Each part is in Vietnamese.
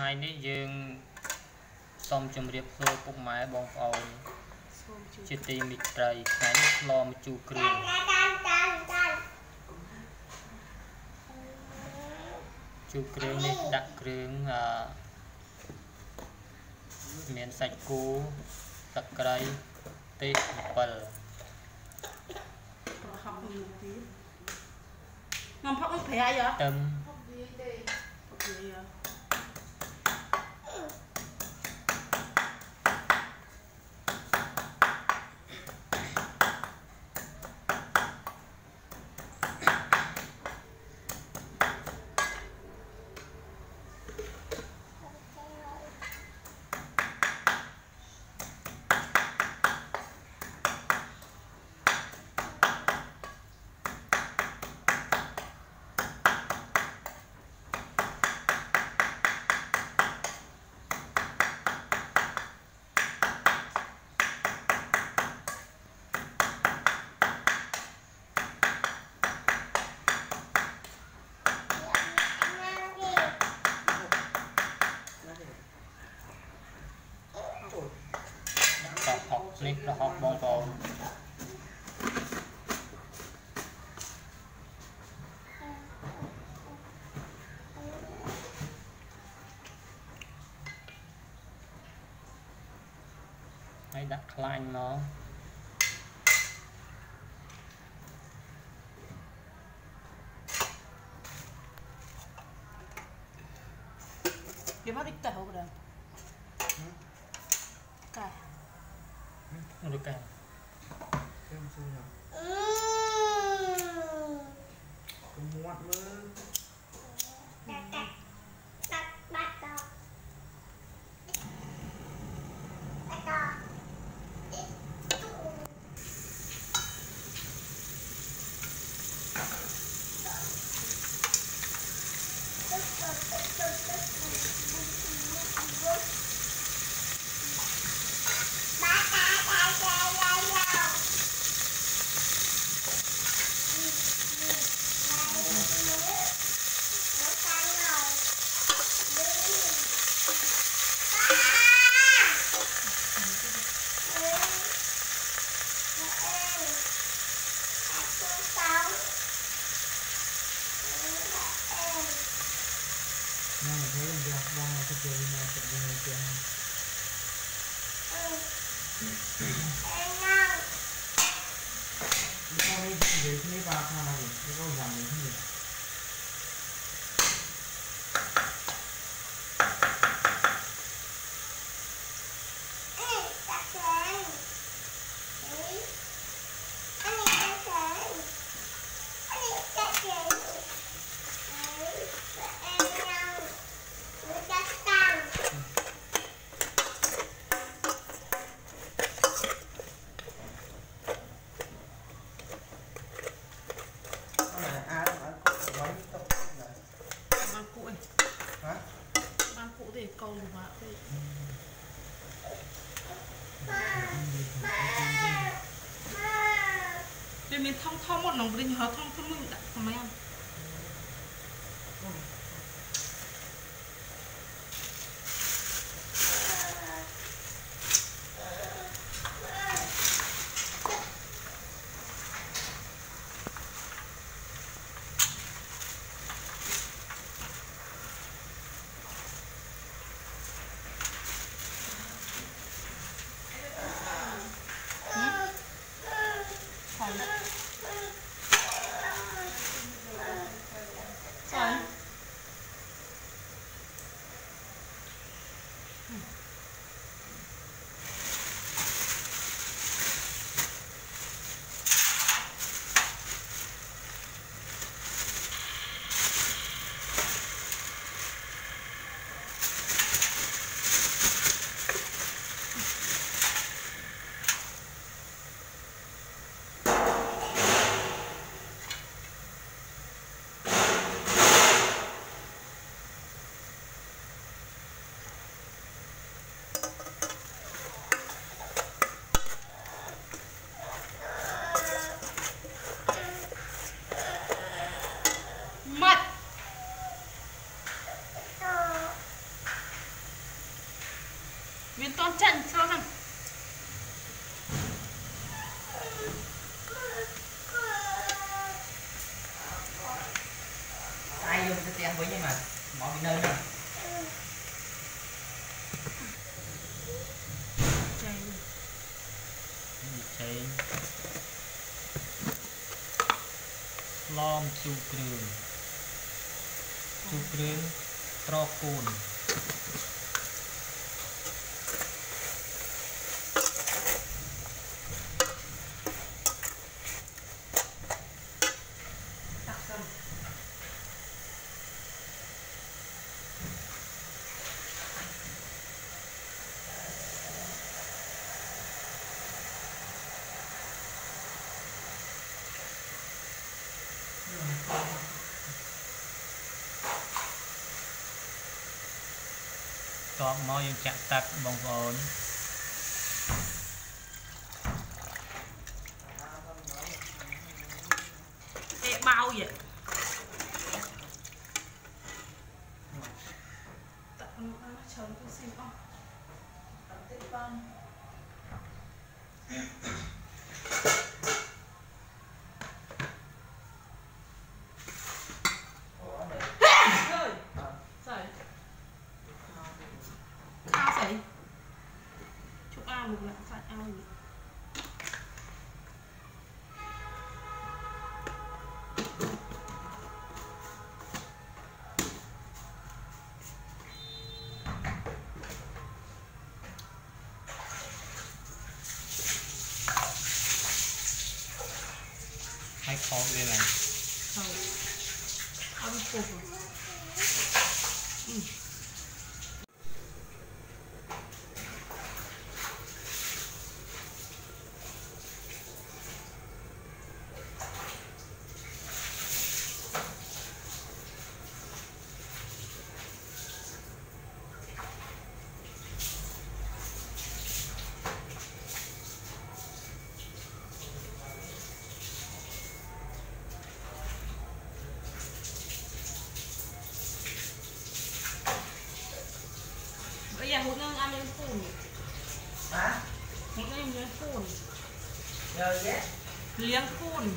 ngày đi dương xong chùm riệp xô cục máy bóng ồn chia tì mịt trầy ngày đi lo một chú cường chú cường đi đặt cường miền sạch cú tật cây tê bờ ngâm phóc nó phải ai vậy? tâmនេះរហូតបងប្អូនហើយដាក់ខ្លាញ់មកគេមកតិចទៅហូបដល់កា được cả em xui nhở không ngoặt luôn mình thông thông một nòng bình họ thông thông mình đã làm em viên to chân sao thằng ai dùng cái tiền với nhưng mà bỏ đi nơi nào cháy lom chu krương tro cùn có màu những chạm tắt bóng vốn ê bao vậy tận nó chồng tôi xin không tận con một lạng sạch ao gì hay khó ghê này ao đi cục bây giờ hút nâng ăn lên phun hả hút nâng lên phun rồi nhé liếng phun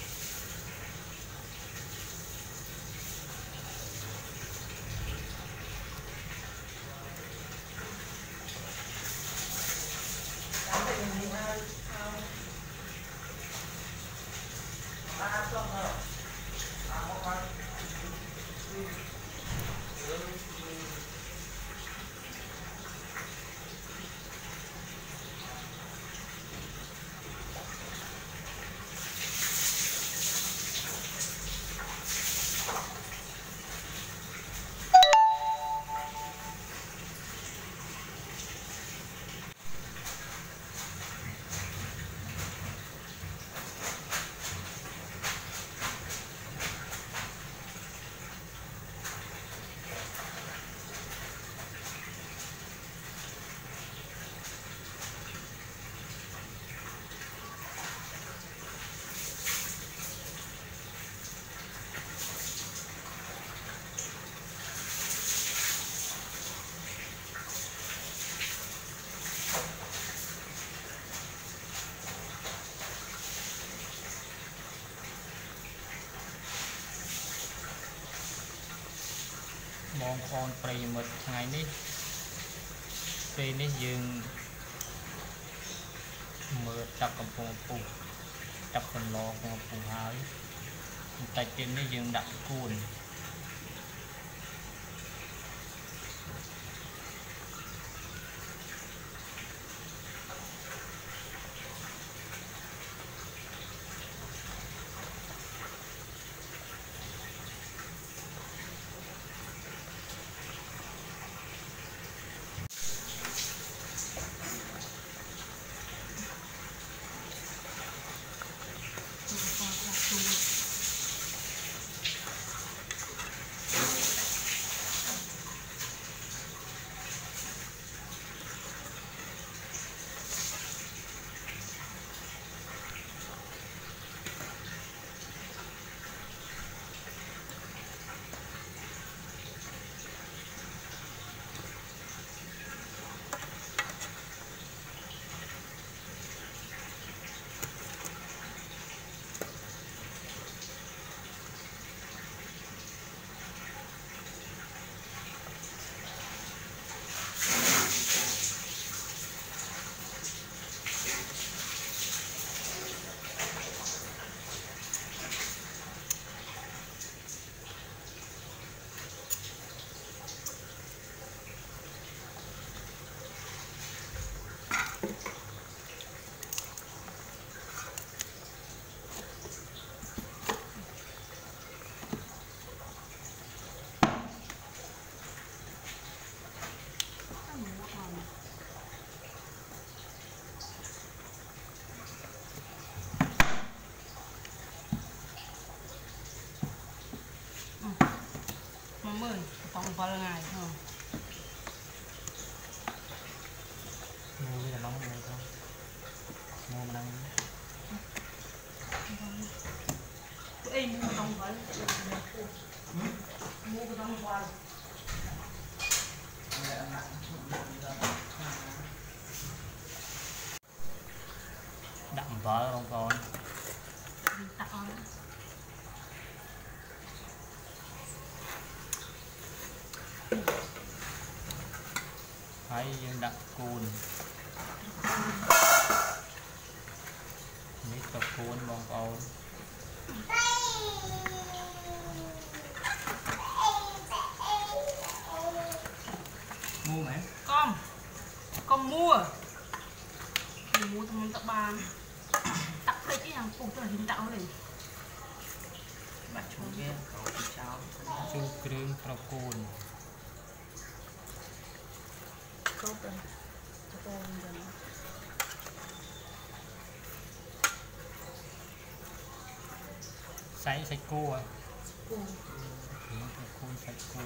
mong con prey một ngày níពេលនេះយើងមើលចាប់កំពង់ពុះចាប់កន្លងកំពុះហើយបន្តិចទៀតនេះយើងដាក់គួន Hãy subscribe cho kênh Ghiền Mì Gõ để không bỏ lỡ không qua đậm vỡ không con tạo thấy đậm cùn mấy tập cuốn bông con mua mẹ con mua thằng tập bàn tập đây chứ hàng cùng tôi là hình tạo này bắt chuông kia cậu đi cháu chu krương trọc cùn câu rồi cho cô dần sấy sấy cua à cô cùn sấy cua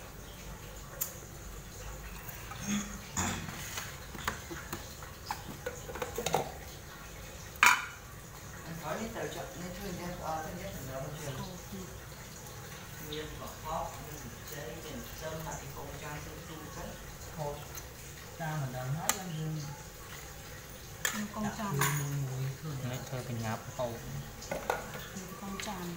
nói đi từ chợ nên thường ra thân nhất là nó trường nguyên và khóc nhưng chơi tiền sâm là cái công trang sơ tu chất thôi ta mà đang nói là con tròn mấy thơ cái ngáp hậu con tròn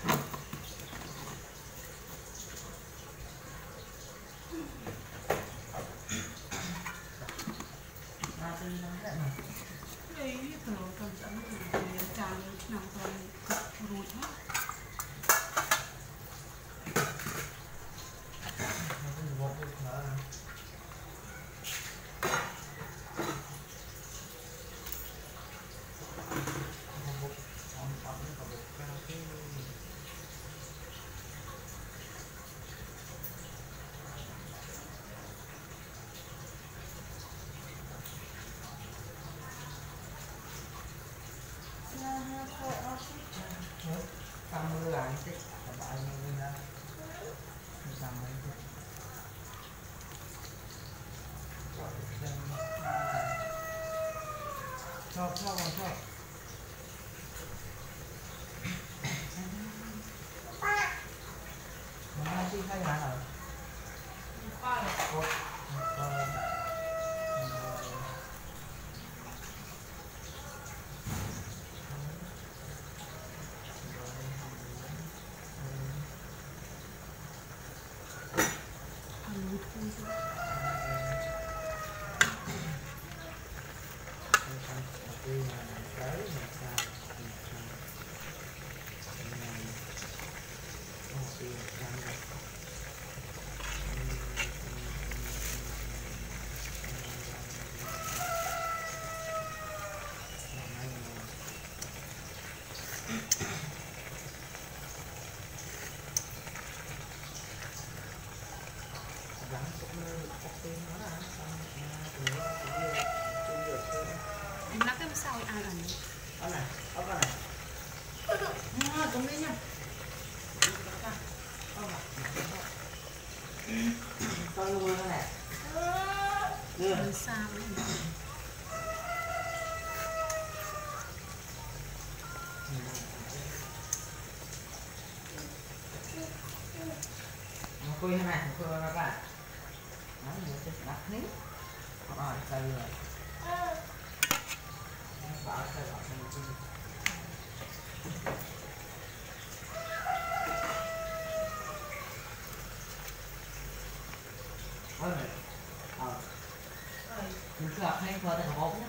đây rồi cần dẫn thì tràn nằm còn ruột hết Tăng mưa là anh thích bạn như ra tăng mấy cho mà chi hay là rồi nó cái sau ai làm con này cũng đi nha con luôn này đưa sao khui thế này khui các bạn nói nhiều chết nát hết rồi đây rồi bảo chơi bảo chơi khui ơi mình cứ học hay thôi thành một nhé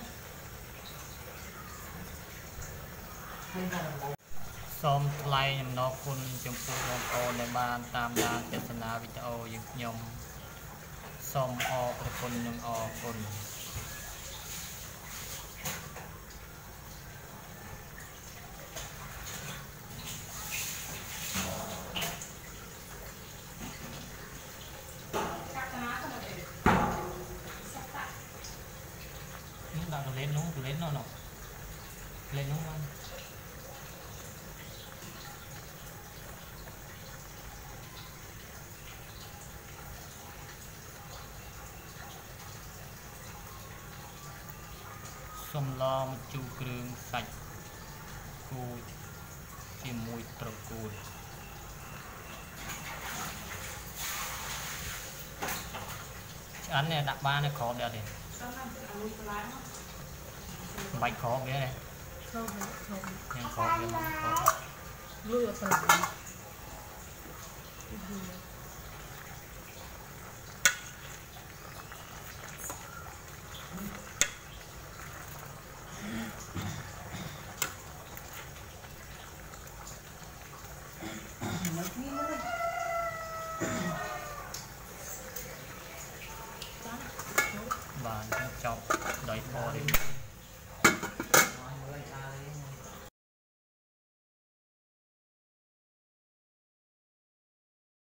hay ra là một សូមថ្លែងអំណរគុណចំពោះបងប្អូនដែលបានតាមដានទស្សនាវីដេអូយើងខ្ញុំសូមអរព្រគុណនិងអរគុណដាក់ទៅលេននោះលេននោះលេននោះបានសម្លម្ជូរគ្រឿងសាច់គោជាមួយត្រកួន ăn này đặt ba này khó được thì bạch khó biết này không nhưng khó biết khó lừa phải và chọc đẩy kho đi